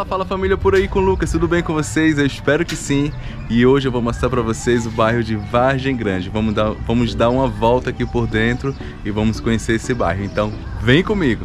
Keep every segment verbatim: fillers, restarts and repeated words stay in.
fala família, por aí com o Lucas, tudo bem com vocês? Eu espero que sim. E hoje eu vou mostrar para vocês o bairro de Vargem Grande. Vamos dar, vamos dar uma volta aqui por dentro e vamos conhecer esse bairro. Então vem comigo!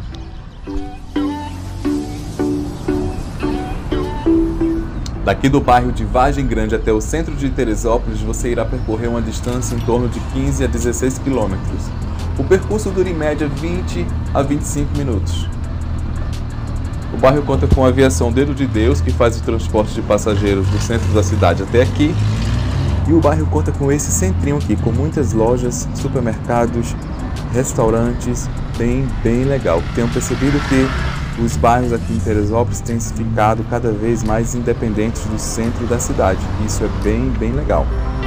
Daqui do bairro de Vargem Grande até o centro de Teresópolis, você irá percorrer uma distância em torno de quinze a dezesseis quilômetros. O percurso dura em média vinte a vinte e cinco minutos. O bairro conta com a aviação Dedo de Deus, que faz o transporte de passageiros do centro da cidade até aqui. E o bairro conta com esse centrinho aqui, com muitas lojas, supermercados, restaurantes, bem, bem legal. Tenho percebido que os bairros aqui em Teresópolis têm ficado cada vez mais independentes do centro da cidade. Isso é bem, bem legal.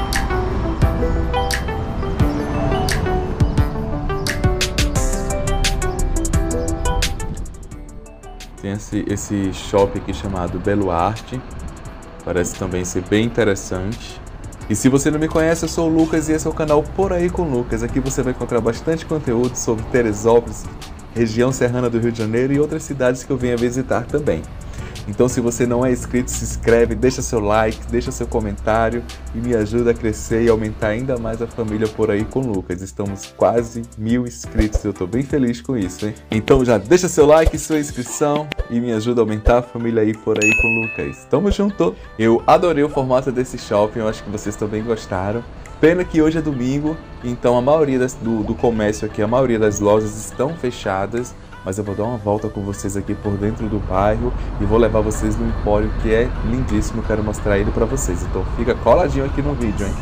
Tem esse, esse shopping aqui chamado Beluarte, parece também ser bem interessante. E se você não me conhece, eu sou o Lucas e esse é o canal Por Aí com o Lucas. Aqui você vai encontrar bastante conteúdo sobre Teresópolis, região serrana do Rio de Janeiro e outras cidades que eu venho a visitar também. Então, se você não é inscrito, se inscreve, deixa seu like, deixa seu comentário e me ajuda a crescer e aumentar ainda mais a família Por Aí com o Lucas. Estamos quase mil inscritos, eu estou bem feliz com isso, hein? Então já deixa seu like, sua inscrição e me ajuda a aumentar a família aí Por Aí com o Lucas. Tamo junto! Eu adorei o formato desse shopping, eu acho que vocês também gostaram. Pena que hoje é domingo, então a maioria das, do, do comércio aqui, a maioria das lojas estão fechadas. Mas eu vou dar uma volta com vocês aqui por dentro do bairro e vou levar vocês no empório que é lindíssimo, quero mostrar ele para vocês. Então fica coladinho aqui no vídeo, hein?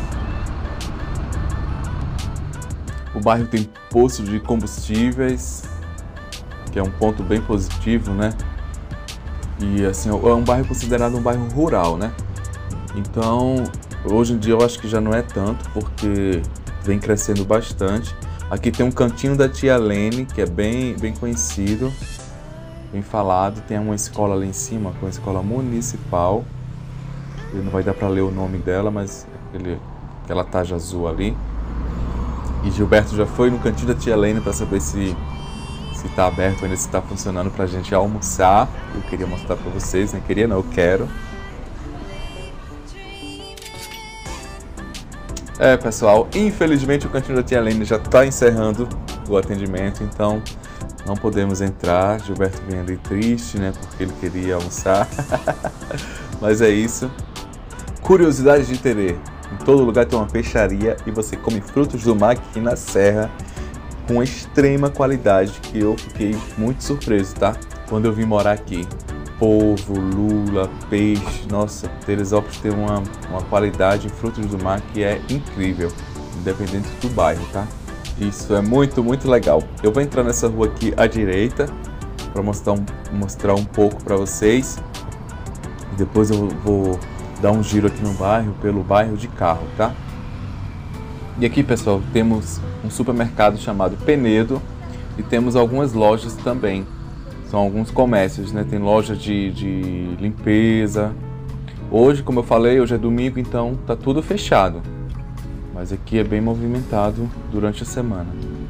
O bairro tem posto de combustíveis, que é um ponto bem positivo, né? E assim, é um bairro considerado um bairro rural, né? Então, hoje em dia eu acho que já não é tanto, porque vem crescendo bastante. Aqui tem um cantinho da tia Lene, que é bem, bem conhecido, bem falado. Tem uma escola lá em cima, uma escola municipal. E não vai dar para ler o nome dela, mas aquele, aquela taja azul ali. E Gilberto já foi no cantinho da tia Lene para saber se se está aberto ainda, se está funcionando para a gente almoçar. Eu queria mostrar para vocês, né? Queria não, eu quero. É, pessoal, infelizmente o cantinho da tia Lene já está encerrando o atendimento, então não podemos entrar. Gilberto vem ali triste, né, porque ele queria almoçar. Mas é isso. Curiosidade de Terê. Em todo lugar tem uma peixaria e você come frutos do mar aqui na serra com extrema qualidade, que eu fiquei muito surpreso, tá? Quando eu vim morar aqui. Polvo, lula, peixe, nossa, Teresópolis tem uma, uma qualidade em frutos do mar que é incrível, independente do bairro, tá? Isso é muito, muito legal. Eu vou entrar nessa rua aqui à direita para mostrar um, mostrar um pouco para vocês e depois eu vou dar um giro aqui no bairro, pelo bairro de carro, tá? E aqui, pessoal, temos um supermercado chamado Penedo e temos algumas lojas também. São alguns comércios, né? Tem loja de, de limpeza. Hoje, como eu falei, hoje é domingo, então tá tudo fechado. Mas aqui é bem movimentado durante a semana.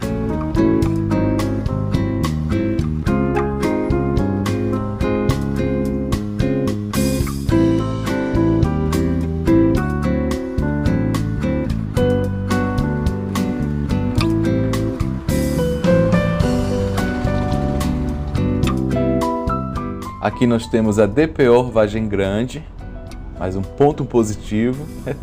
Aqui nós temos a D P O Vargem Grande, mais um ponto positivo.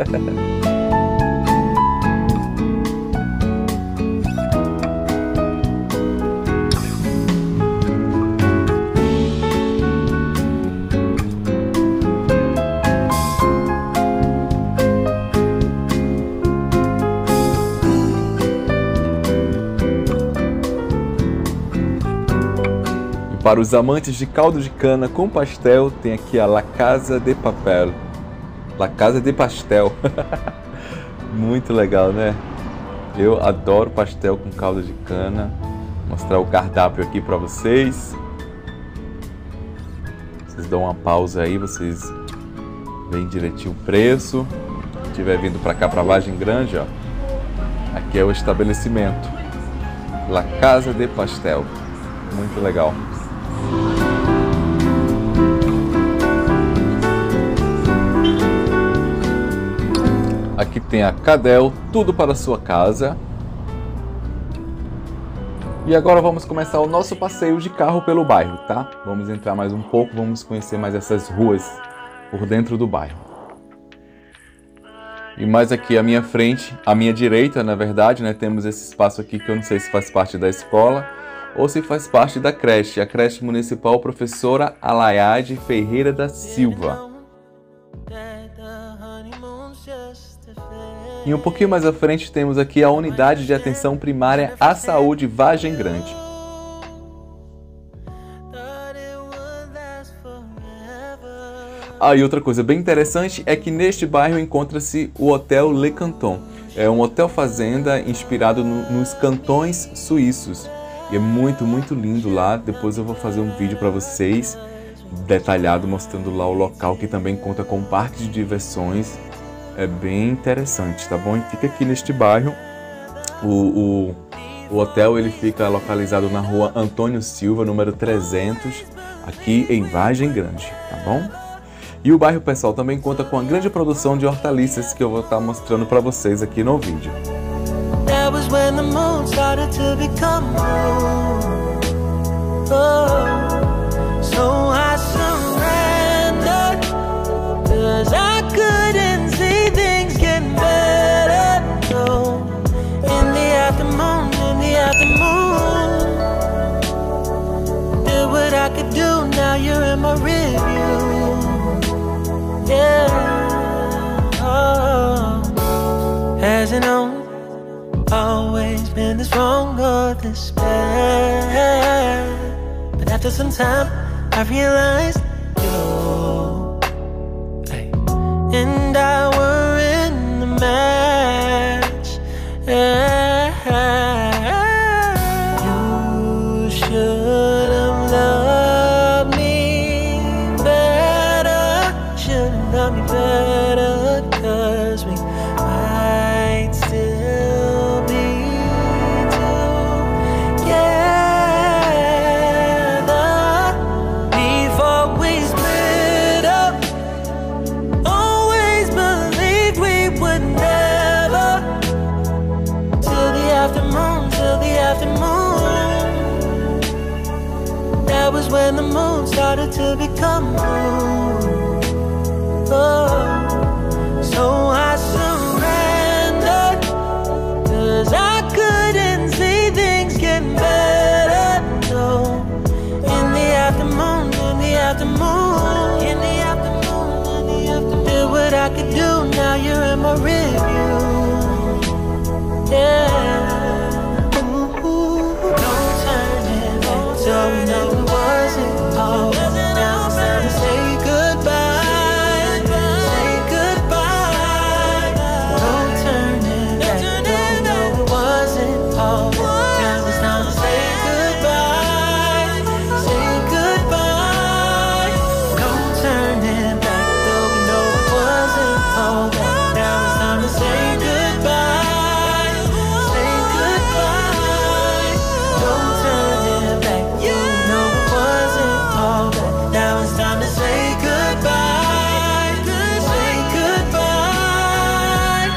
Para os amantes de caldo de cana com pastel, tem aqui a La Casa de Papel. La Casa de Pastel. Muito legal, né? Eu adoro pastel com caldo de cana. Vou mostrar o cardápio aqui para vocês. Vocês dão uma pausa aí, vocês veem direitinho o preço. Se estiver vindo para cá, para Vargem Grande, ó. Aqui é o estabelecimento. La Casa de Pastel. Muito legal. Aqui tem a Cadel, tudo para a sua casa. E agora vamos começar o nosso passeio de carro pelo bairro, tá? Vamos entrar mais um pouco, vamos conhecer mais essas ruas por dentro do bairro. E mais aqui à minha frente, à minha direita, na verdade, né, temos esse espaço aqui que eu não sei se faz parte da escola ou se faz parte da creche, a creche municipal Professora Alaiade Ferreira da Silva. E um pouquinho mais à frente temos aqui a Unidade de Atenção Primária à Saúde Vargem Grande. Ah, e outra coisa bem interessante é que neste bairro encontra-se o Hotel Le Canton. É um hotel fazenda inspirado no, nos cantões suíços. E é muito, muito lindo lá. Depois eu vou fazer um vídeo para vocês detalhado mostrando lá o local, que também conta com um parque de diversões. É bem interessante, tá bom? E fica aqui neste bairro. O, o, o hotel ele fica localizado na rua Antônio Silva, número trezentos, aqui em Vargem Grande, tá bom? E o bairro, pessoal, também conta com uma grande produção de hortaliças que eu vou estar mostrando para vocês aqui no vídeo. Hasn't always been this wrong or this bad, but after some time I realized you hey, and I were in the match. You should have loved me better, should have loved me better, 'cause we might still be together before we split up. Always believed we would never, till the afternoon, till the afternoon. That was when the moon started to become moon. Oh, so I surrendered, 'cause I couldn't see things getting better. No, in the afternoon, in the afternoon, in the afternoon, in the afternoon, did what I could do. Now you're in my review. Yeah. Ooh, ooh, don't turn it back. So we know it wasn't all. Now it's time to say goodbye. Say goodbye. Don't turn it back. Don't know it wasn't all. Now it's time to say goodbye. Say goodbye. Don't turn it back. Though we know it wasn't all. Now it's time to say goodbye. Say goodbye. Don't turn it back. You know it wasn't all. Now it's time to say goodbye. Say goodbye.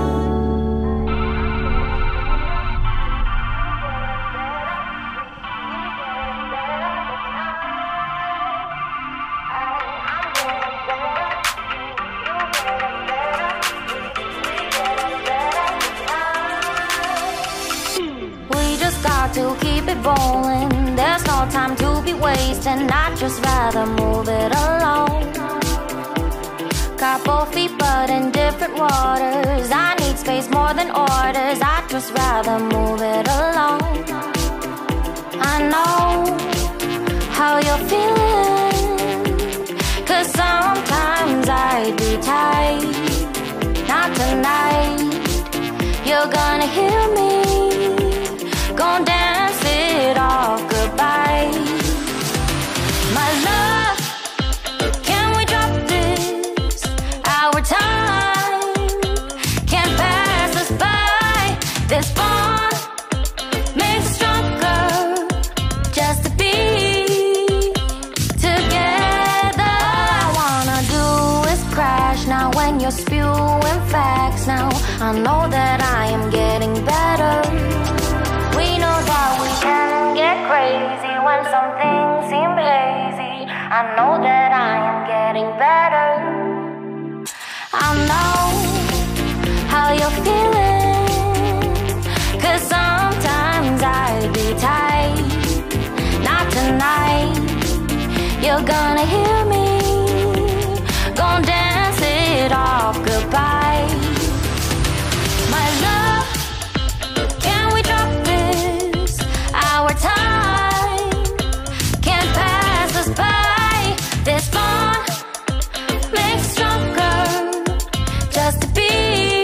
We just got to keep it rolling. There's no time to be wasting. I'd just rather move it along. Couple feet but in different waters. I need space more than orders. I'd just rather move it along. I know how you're feeling, 'cause sometimes I do tight. Not tonight. You're gonna hear me. Gonna dance it off goodbye. My love, can we drop this? Our time can't pass us by. This bond makes us stronger, just to be together. All I wanna do is crash now when you're spewing facts now. I know that I am getting better. We know that we can get crazy when some things seem lazy. I know that I am getting better. I know how you're feeling, 'cause sometimes I'd be tight. Not tonight, you're gonna hear me. Gonna dance it off goodbye. My love, can we drop this? Our time can't pass us by. This bond makes us stronger just to be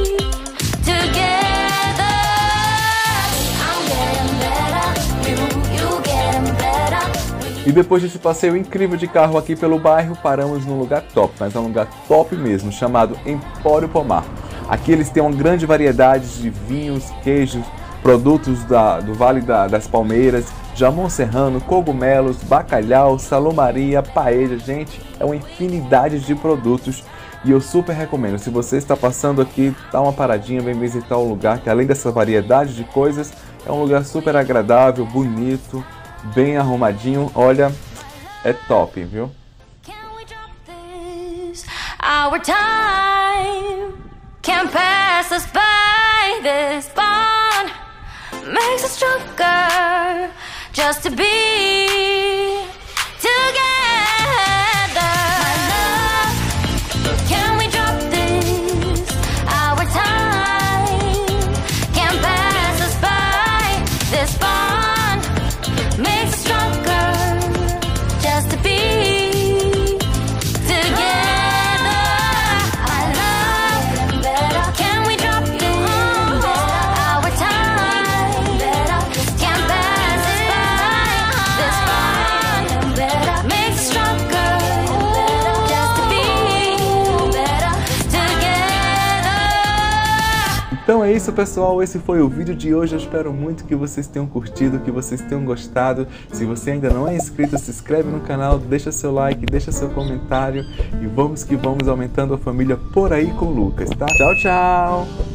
together. I'm getting better, you, you getting better. E depois desse passeio incrível de carro aqui pelo bairro, paramos num lugar top, mas é um lugar top mesmo, chamado Empório Pomar. Aqui eles têm uma grande variedade de vinhos, queijos, produtos da, do Vale da, das Palmeiras, jamão serrano, cogumelos, bacalhau, salomaria, paella. Gente, é uma infinidade de produtos e eu super recomendo. Se você está passando aqui, dá uma paradinha, vem visitar o lugar, que além dessa variedade de coisas, é um lugar super agradável, bonito, bem arrumadinho. Olha, é top, viu? Can we drop this? Our time can't pass us by. This bond makes us stronger just to be together. My love, can we drop this? Our time can't pass us by. This bond makes us stronger just to be together. I love better. Can we drop this? Our time can't pass us by. This bond makes us stronger just to be together. Então é isso, pessoal, esse foi o vídeo de hoje. Eu espero muito que vocês tenham curtido, que vocês tenham gostado. Se você ainda não é inscrito, se inscreve no canal, deixa seu like, deixa seu comentário e vamos que vamos aumentando a família por aí com o Lucas, tá? Tchau, tchau!